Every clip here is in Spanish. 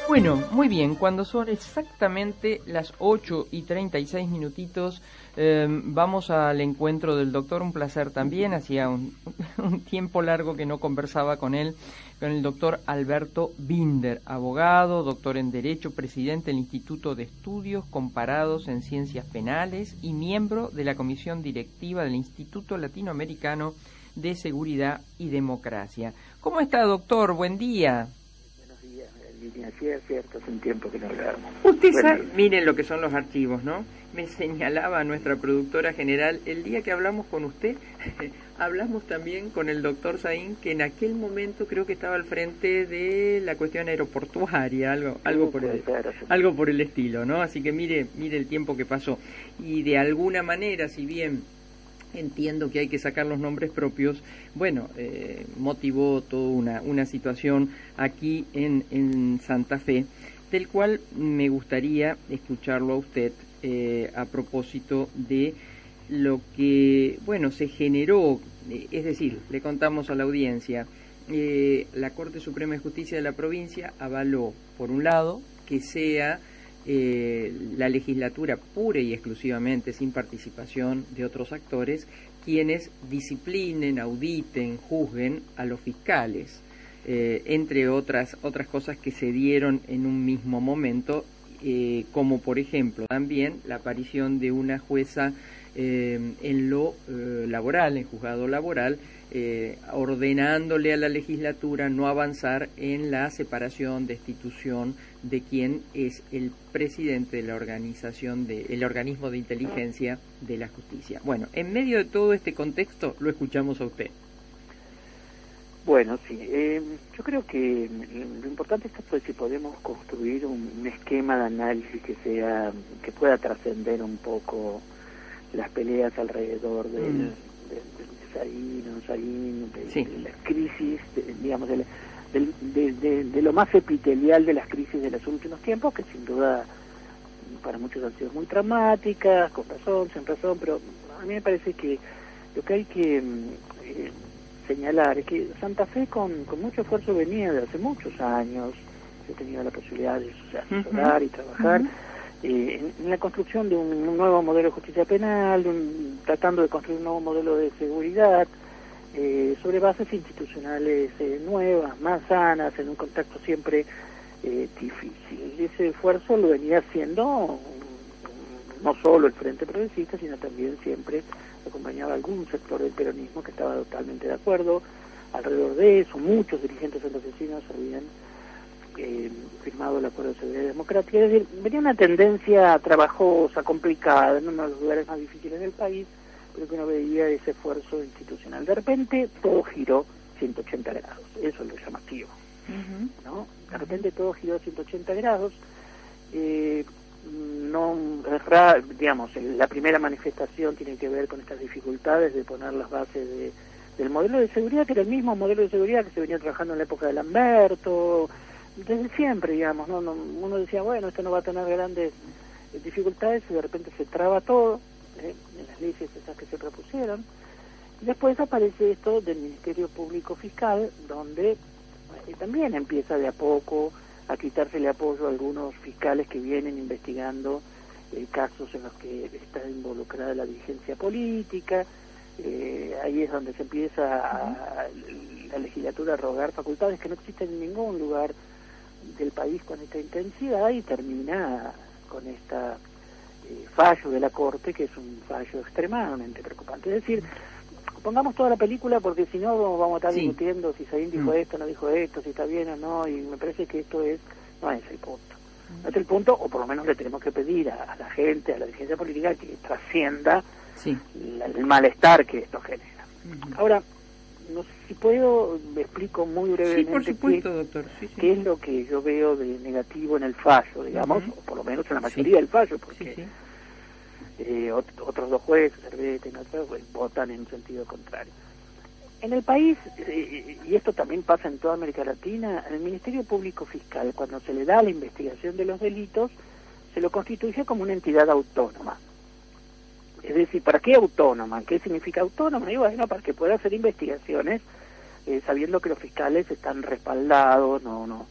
Bueno, muy bien, cuando son exactamente las 8:36 minutitos, vamos al encuentro del doctor. Un placer también, hacía un tiempo largo que no conversaba con él, con el doctor Alberto Binder, abogado, doctor en Derecho, presidente del Instituto de Estudios Comparados en Ciencias Penales y miembro de la Comisión Directiva del Instituto Latinoamericano de Seguridad y Democracia. ¿Cómo está, doctor? Buen día. Sí, es cierto, hace un tiempo que no hablábamos. Usted sabe, miren lo que son los archivos, ¿no? Me señalaba nuestra productora general, el día que hablamos con usted, hablamos también con el doctor Saín, que en aquel momento creo que estaba al frente de la cuestión aeroportuaria, algo por el estilo, ¿no? Así que mire el tiempo que pasó. Y de alguna manera, si bien entiendo que hay que sacar los nombres propios, bueno, motivó toda una situación aquí en Santa Fe, del cual me gustaría escucharlo a usted a propósito de lo que, bueno, se generó, es decir, le contamos a la audiencia, la Corte Suprema de Justicia de la provincia avaló, por un lado, que sea la legislatura pura y exclusivamente sin participación de otros actores quienes disciplinen, auditen, juzguen a los fiscales, entre otras cosas que se dieron en un mismo momento, como por ejemplo también la aparición de una jueza en lo laboral, en juzgado laboral, ordenándole a la legislatura no avanzar en la separación, destitución de quien es el presidente de la organización, el organismo de inteligencia de la justicia. Bueno, en medio de todo este contexto lo escuchamos a usted. Bueno, sí, yo creo que lo importante es pues, si podemos construir un esquema de análisis que pueda trascender un poco las peleas alrededor del de las crisis, digamos, de lo más epitelial de las crisis de los últimos tiempos, que sin duda para muchos han sido muy traumáticas, con razón, sin razón, pero a mí me parece que lo que hay que señalar es que Santa Fe con mucho esfuerzo venía de hace muchos años, he tenido la posibilidad de asesorar y trabajar en la construcción de un nuevo modelo de justicia penal, tratando de construir un nuevo modelo de seguridad, sobre bases institucionales nuevas, más sanas, en un contexto siempre difícil. Y ese esfuerzo lo venía haciendo no solo el Frente Progresista, sino también siempre acompañaba algún sector del peronismo que estaba totalmente de acuerdo. Alrededor de eso, muchos dirigentes santafesinos habían firmado el Acuerdo de Seguridad Democrática. Es decir, venía una tendencia trabajosa, complicada, en uno de los lugares más difíciles del país, pero que uno veía ese esfuerzo institucional. De repente todo giró 180 grados, eso es lo llamativo, ¿no? De repente todo giró 180 grados, no es raro, digamos, la primera manifestación tiene que ver con estas dificultades de poner las bases del modelo de seguridad, que era el mismo modelo de seguridad que se venía trabajando en la época de Lamberto, desde siempre, digamos, ¿no? Uno decía, bueno, esto no va a tener grandes dificultades, y de repente se traba todo, en las leyes esas que se propusieron. Y después aparece esto del Ministerio Público Fiscal, donde también empieza de a poco a quitársele apoyo a algunos fiscales que vienen investigando casos en los que está involucrada la dirigencia política. Ahí es donde se empieza la legislatura a rogar facultades que no existen en ningún lugar del país con esta intensidad, y termina con esta fallo de la Corte, que es un fallo extremadamente preocupante. Es decir, pongamos toda la película, porque si no vamos a estar discutiendo si Saín dijo esto, no dijo esto, si está bien o no, y me parece que esto no es el punto. No es el punto, o por lo menos le tenemos que pedir a la gente, a la dirigencia política, que trascienda el malestar que esto genera. Ahora, no sé si puedo, me explico muy brevemente. Sí, por supuesto, doctor. Qué es lo que yo veo de negativo en el fallo, digamos, o por lo menos en la mayoría del fallo, porque otros dos jueces, Cervete y otros, votan en sentido contrario. En el país, y esto también pasa en toda América Latina, el Ministerio Público Fiscal, cuando se le da la investigación de los delitos, se lo constituye como una entidad autónoma. Es decir, ¿para qué autónoma? ¿Qué significa autónoma? Y bueno, para que pueda hacer investigaciones sabiendo que los fiscales están respaldados, no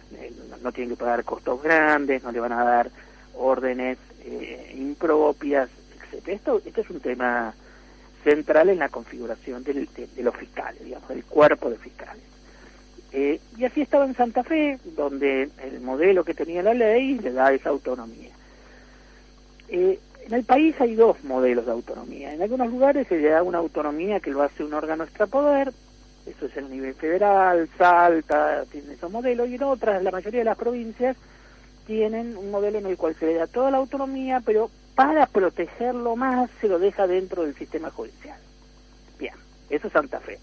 no tienen que pagar costos grandes, no le van a dar órdenes impropias, etcétera. Esto es un tema central en la configuración de los fiscales, digamos, del cuerpo de fiscales. Y así estaba en Santa Fe, donde el modelo que tenía la ley le da esa autonomía. En el país hay dos modelos de autonomía. En algunos lugares se le da una autonomía que lo hace un órgano extrapoder, eso es el nivel federal, Salta, tiene esos modelos, y en otras, la mayoría de las provincias, tienen un modelo en el cual se le da toda la autonomía, pero para protegerlo más se lo deja dentro del sistema judicial. Bien, eso es Santa Fe.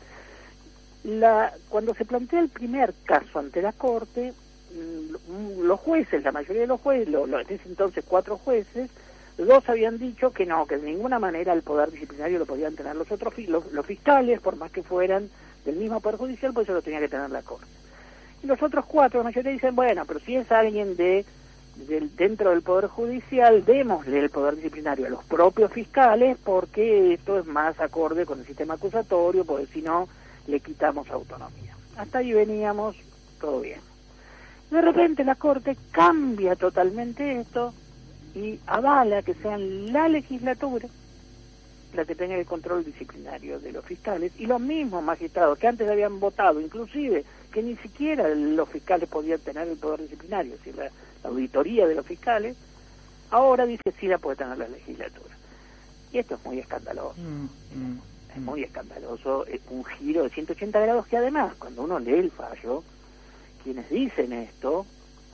Cuando se plantea el primer caso ante la Corte, los jueces, la mayoría de los jueces, en ese entonces 4 jueces, 2 habían dicho que no, que de ninguna manera el poder disciplinario lo podían tener los otros los fiscales, por más que fueran del mismo poder judicial, pues eso lo tenía que tener la Corte. Y los otros 4, la mayoría dicen, bueno, pero si es alguien dentro del poder judicial, démosle el poder disciplinario a los propios fiscales, porque esto es más acorde con el sistema acusatorio, porque si no, le quitamos autonomía. Hasta ahí veníamos, todo bien. De repente la Corte cambia totalmente esto y avala que sean la legislatura la que tenga el control disciplinario de los fiscales, y los mismos magistrados que antes habían votado, inclusive, que ni siquiera los fiscales podían tener el poder disciplinario, si la auditoría de los fiscales, ahora dice que sí la puede tener la legislatura. Y esto es muy escandaloso. Es muy escandaloso, es un giro de 180 grados que además, cuando uno lee el fallo, quienes dicen esto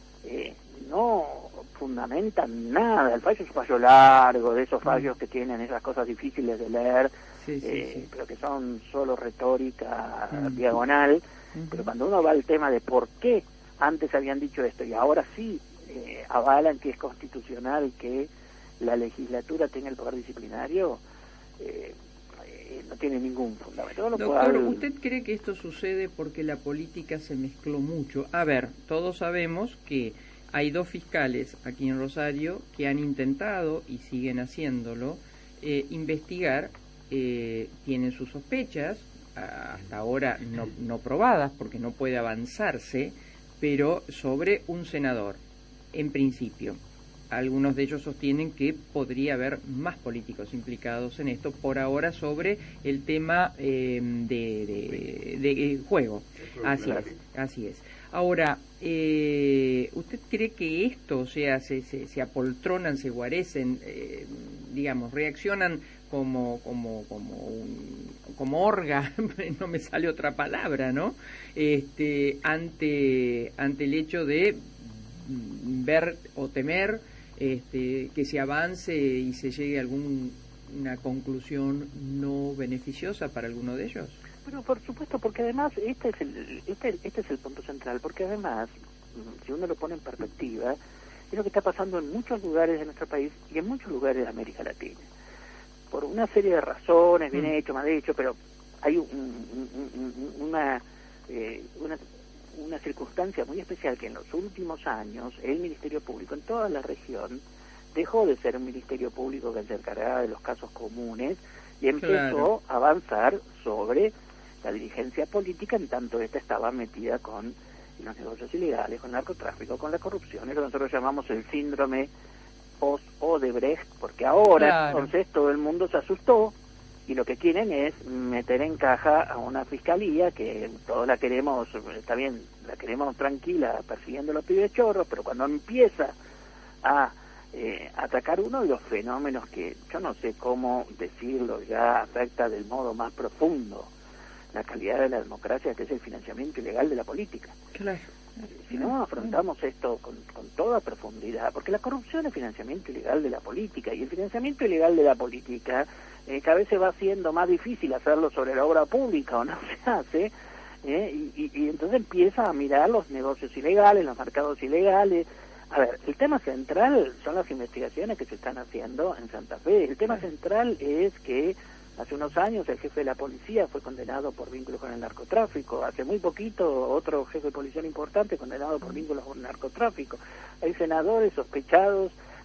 no fundamentan nada. El fallo es un fallo largo, de esos fallos que tienen esas cosas difíciles de leer, pero que son solo retórica diagonal. Pero cuando uno va al tema de por qué antes habían dicho esto y ahora sí avalan que es constitucional que la legislatura tenga el poder disciplinario, no tiene ningún fundamento. Doctor, ¿usted cree que esto sucede porque la política se mezcló mucho? A ver, todos sabemos que hay 2 fiscales aquí en Rosario que han intentado, y siguen haciéndolo, investigar, tienen sus sospechas, hasta ahora no probadas porque no puede avanzarse, pero sobre un senador, en principio. Algunos de ellos sostienen que podría haber más políticos implicados en esto, por ahora sobre el tema de juego. Así es. Ahora, ¿usted cree que esto, o sea, se apoltronan, se guarecen, digamos, reaccionan como orga, no me sale otra palabra, ¿no? Ante el hecho de ver o temer que se avance y se llegue a una conclusión no beneficiosa para alguno de ellos? Bueno, por supuesto, porque además este es el punto central, porque además, si uno lo pone en perspectiva, es lo que está pasando en muchos lugares de nuestro país y en muchos lugares de América Latina. Por una serie de razones, bien hecho, mal hecho, pero hay una circunstancia muy especial que en los últimos años el Ministerio Público en toda la región dejó de ser un Ministerio Público que se encargaba de los casos comunes y empezó a avanzar sobre la dirigencia política, en tanto esta estaba metida con los negocios ilegales, con el narcotráfico, con la corrupción, es lo que nosotros llamamos el síndrome post-Odebrecht, porque ahora entonces todo el mundo se asustó y lo que quieren es meter en caja a una fiscalía que todos la queremos, está bien, la queremos tranquila persiguiendo los pibes chorros, pero cuando empieza a atacar uno de los fenómenos que yo no sé cómo decirlo, ya afecta del modo más profundo la calidad de la democracia, que es el financiamiento ilegal de la política. Claro. Si no afrontamos esto con toda profundidad, porque la corrupción es financiamiento ilegal de la política, y el financiamiento ilegal de la política cada vez se va haciendo más difícil hacerlo sobre la obra pública, o no se hace, y entonces empieza a mirar los negocios ilegales, los mercados ilegales. A ver, el tema central son las investigaciones que se están haciendo en Santa Fe. El tema central es que hace unos años el jefe de la policía fue condenado por vínculos con el narcotráfico. Hace muy poquito otro jefe de policía importante condenado por vínculos con el narcotráfico. Hay senadores sospechados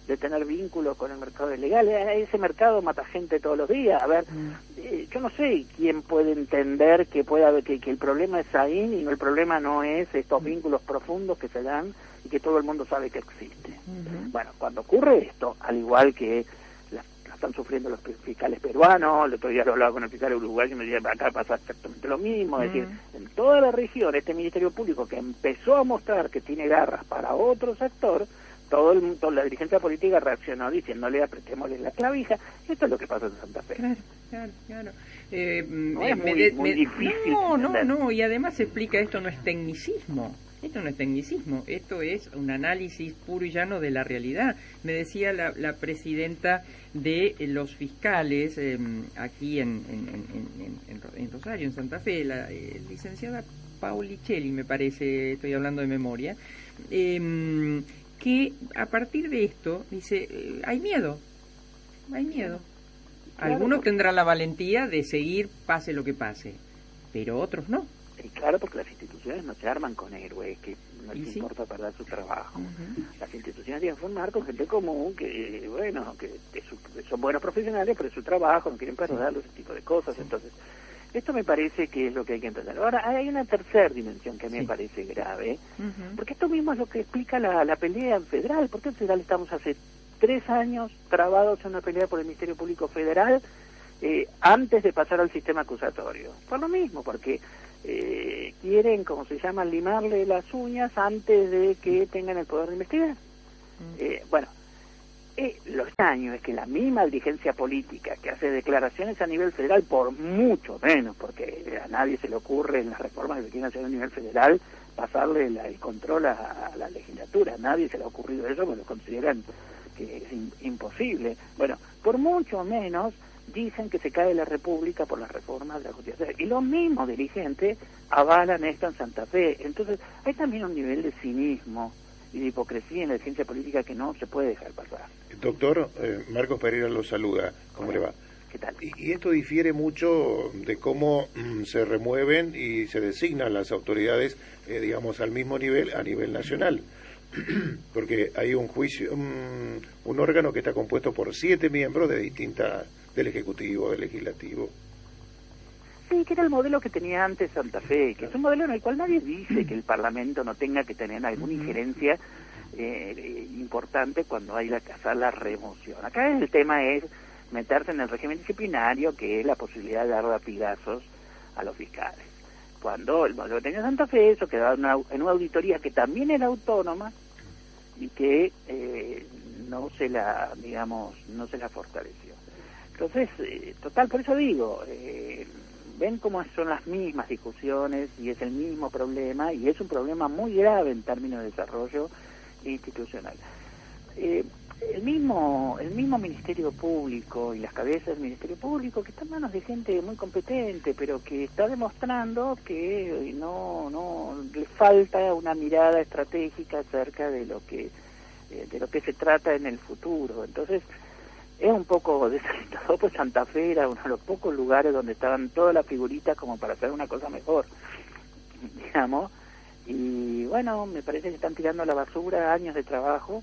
de tener vínculos con el mercado ilegal. Ese mercado mata gente todos los días. A ver, yo no sé quién puede entender que que el problema es ahí y el problema no es estos vínculos profundos que se dan y que todo el mundo sabe que existe. Bueno, cuando ocurre esto, al igual que la están sufriendo los fiscales peruanos, el otro día lo hablaba con el fiscal uruguayo y me decía, acá pasa exactamente lo mismo, es decir, en toda la región, este Ministerio Público que empezó a mostrar que tiene garras para otro sector, toda la dirigencia política reaccionó diciéndole apretémosle la clavija. Esto es lo que pasa en Santa Fe. Claro. No es muy difícil. No, y además explica, esto no es tecnicismo. Esto es un análisis puro y llano de la realidad. Me decía la presidenta de los fiscales aquí en Rosario, en Santa Fe, la licenciada Paulicelli, me parece, estoy hablando de memoria, que a partir de esto, dice, hay miedo. Algunos tendrán la valentía de seguir pase lo que pase, pero otros no. Y claro, porque las instituciones no se arman con héroes que no les importa perder su trabajo. Las instituciones tienen que formar con gente común que, bueno, que son buenos profesionales, pero es su trabajo, no quieren perderlo, ese tipo de cosas. Entonces, esto me parece que es lo que hay que entender. Ahora, hay una tercera dimensión que a mí me parece grave, porque esto mismo es lo que explica la pelea en federal. ¿Por qué en federal estamos hace 3 años trabados en una pelea por el Ministerio Público Federal antes de pasar al sistema acusatorio? Por lo mismo, porque quieren, como se llama, limarle las uñas antes de que tengan el poder de investigar. Lo extraño es que la misma dirigencia política que hace declaraciones a nivel federal, por mucho menos, porque a nadie se le ocurre en las reformas que se quieren hacer a nivel federal pasarle el control a la legislatura, a nadie se le ha ocurrido eso, porque lo consideran que es imposible. Bueno, por mucho menos dicen que se cae la República por las reformas de la justicia. Y los mismos dirigentes avalan esto en Santa Fe. Entonces, hay también un nivel de cinismo y de hipocresía en la ciencia política que no se puede dejar pasar. Doctor, Marcos Pereira lo saluda. ¿Cómo le va? ¿Qué tal? Y esto difiere mucho de cómo se remueven y se designan las autoridades, digamos, al mismo nivel, a nivel nacional. Porque hay un juicio, un órgano que está compuesto por 7 miembros de distintas, del Ejecutivo, del Legislativo. Sí, que era el modelo que tenía antes Santa Fe, que es un modelo en el cual nadie dice que el Parlamento no tenga que tener alguna injerencia importante cuando hay que hacer la remoción. Acá el tema es meterse en el régimen disciplinario, que es la posibilidad de dar latigazos a los fiscales. Cuando el modelo que tenía Santa Fe, eso quedaba en una auditoría que también era autónoma y que no se la fortaleció. Entonces, total, por eso digo, ven cómo son las mismas discusiones y es el mismo problema, y es un problema muy grave en términos de desarrollo institucional. El mismo Ministerio Público y las cabezas del Ministerio Público, que están en manos de gente muy competente, pero que está demostrando que no le falta una mirada estratégica acerca de lo que se trata en el futuro. Entonces, es un poco desalentador, pues Santa Fe era uno de los pocos lugares donde estaban todas las figuritas como para hacer una cosa mejor, digamos. Y bueno, me parece que están tirando a la basura años de trabajo,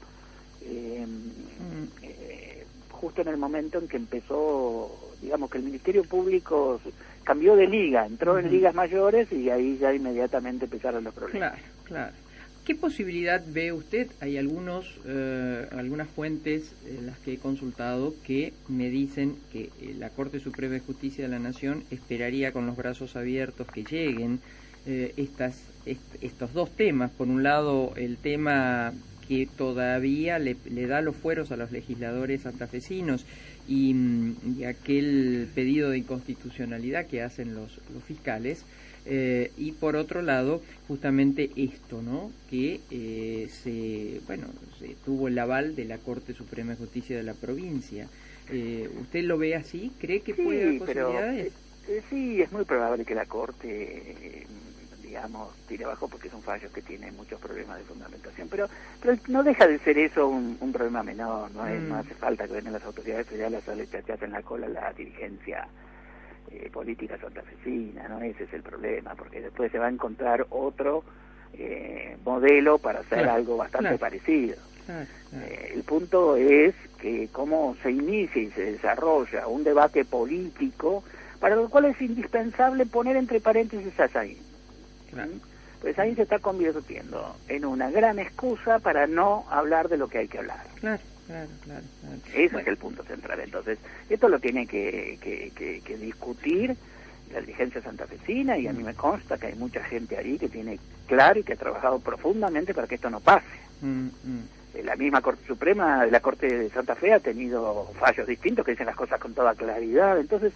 justo en el momento en que empezó, digamos, que el Ministerio Público cambió de liga, entró en ligas mayores y ahí ya inmediatamente empezaron los problemas. Claro. ¿Qué posibilidad ve usted? Hay algunas fuentes en las que he consultado que me dicen que la Corte Suprema de Justicia de la Nación esperaría con los brazos abiertos que lleguen estos dos temas. Por un lado, el tema que todavía le da los fueros a los legisladores santafesinos y aquel pedido de inconstitucionalidad que hacen los fiscales. Y por otro lado, justamente esto, ¿no? Que se tuvo el aval de la Corte Suprema de Justicia de la provincia. ¿Usted lo ve así? ¿Cree que puede haber posibilidades? Sí, es muy probable que la Corte, digamos, tire abajo porque son fallos que tienen muchos problemas de fundamentación, pero no deja de ser eso un problema menor, no hace falta que vengan las autoridades federales a hacerle chachas en la cola a la dirigencia política santafesina, ¿no? Ese es el problema, porque después se va a encontrar otro modelo para hacer algo bastante parecido. El punto es que cómo se inicia y se desarrolla un debate político, para lo cual es indispensable poner entre paréntesis a Saín. Pues ahí se está convirtiendo en una gran excusa para no hablar de lo que hay que hablar. Claro. Ese es el punto central. Entonces, esto lo tiene que discutir la dirigencia santafesina, y a mí me consta que hay mucha gente ahí que tiene claro y que ha trabajado profundamente para que esto no pase. La misma Corte Suprema de la Corte de Santa Fe ha tenido fallos distintos que dicen las cosas con toda claridad. Entonces,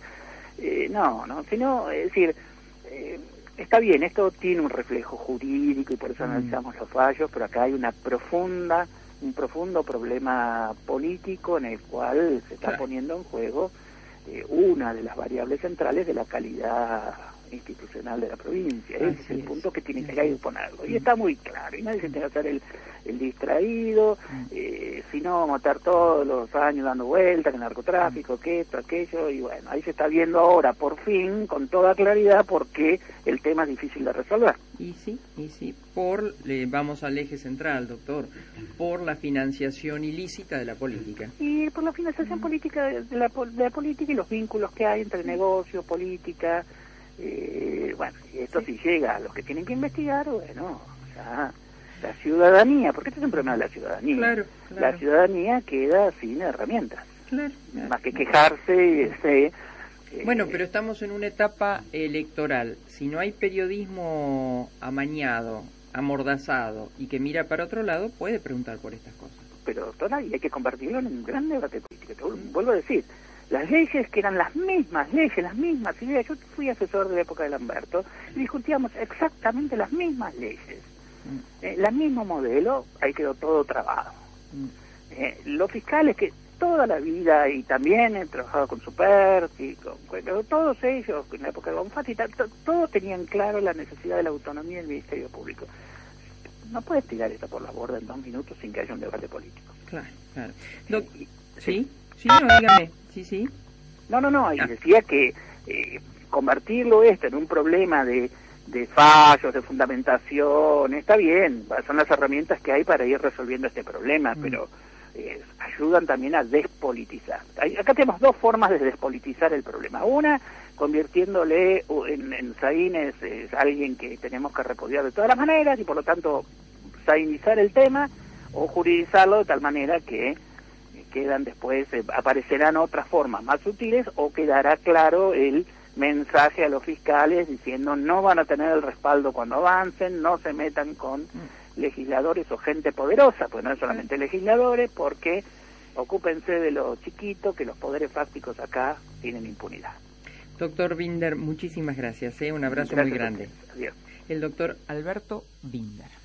sino, es decir, está bien, esto tiene un reflejo jurídico y por eso analizamos los fallos, pero acá hay un profundo problema político en el cual se está poniendo en juego una de las variables centrales de la calidad institucional de la provincia. Ese es el punto que tiene que ponerlo. Y está muy claro, y nadie se tiene que hacer el distraído, si no vamos a estar todos los años dando vueltas, que el narcotráfico, que esto, aquello, y bueno, ahí se está viendo ahora, por fin, con toda claridad, por qué el tema es difícil de resolver. Y sí, vamos al eje central, doctor, por la financiación ilícita de la política. Y por la financiación política de la política y los vínculos que hay entre negocio, política, bueno, y esto si llega a los que tienen que investigar, bueno, ya la ciudadanía, porque este es un problema de la ciudadanía. Claro. La ciudadanía queda sin herramientas. Claro. Más que quejarse. Bueno, pero estamos en una etapa electoral. Si no hay periodismo amañado, amordazado y que mira para otro lado, puede preguntar por estas cosas. Pero, doctora, y hay que convertirlo en un gran debate político. Vuelvo a decir, las leyes que eran las mismas ideas. Yo fui asesor de la época de Lamberto y discutíamos exactamente las mismas leyes. El mismo modelo, ahí quedó todo trabado. Los fiscales que toda la vida, y también he trabajado con Superti, todos ellos, en la época de Bonfatti, todos tenían claro la necesidad de la autonomía del Ministerio Público. No puedes tirar esto por la borda en 2 minutos sin que haya un debate político. Claro. ¿Sí? No, dígame. Sí. No, y decía que convertirlo esto en un problema de fallos, de fundamentación, está bien, son las herramientas que hay para ir resolviendo este problema, pero ayudan también a despolitizar. Acá tenemos 2 formas de despolitizar el problema. Una, convirtiéndole en Saín es alguien que tenemos que repudiar de todas las maneras y por lo tanto sainizar el tema, o juridizarlo de tal manera que quedan después, aparecerán otras formas más sutiles, o quedará claro el mensaje a los fiscales diciendo no van a tener el respaldo cuando avancen, no se metan con legisladores o gente poderosa, pues no es solamente legisladores, porque ocúpense de lo chiquito, que los poderes fácticos acá tienen impunidad. Doctor Binder, muchísimas gracias, un abrazo muy grande. Adiós. El doctor Alberto Binder.